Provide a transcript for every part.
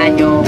Ayo.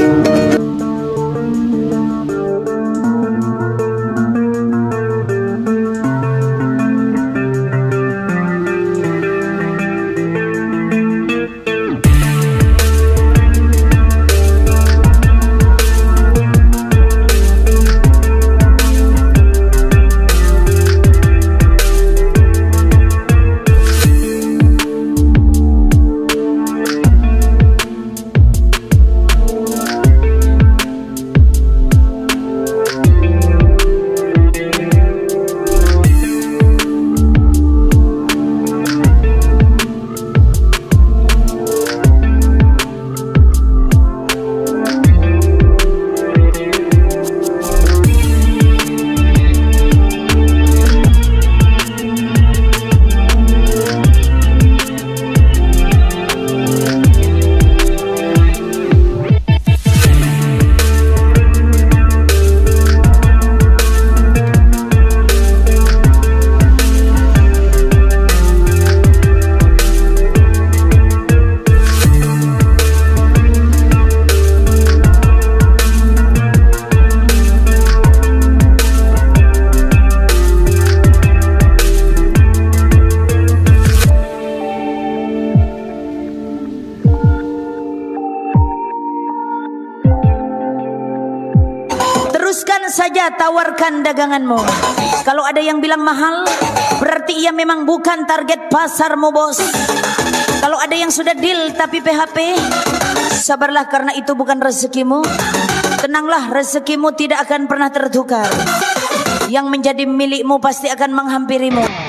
Teruskan saja tawarkan daganganmu. Kalau ada yang bilang mahal, berarti ia memang bukan target pasarmu, bos. Kalau ada yang sudah deal tapi PHP, sabarlah karena itu bukan rezekimu. Tenanglah, rezekimu tidak akan pernah tertukar. Yang menjadi milikmu pasti akan menghampirimu.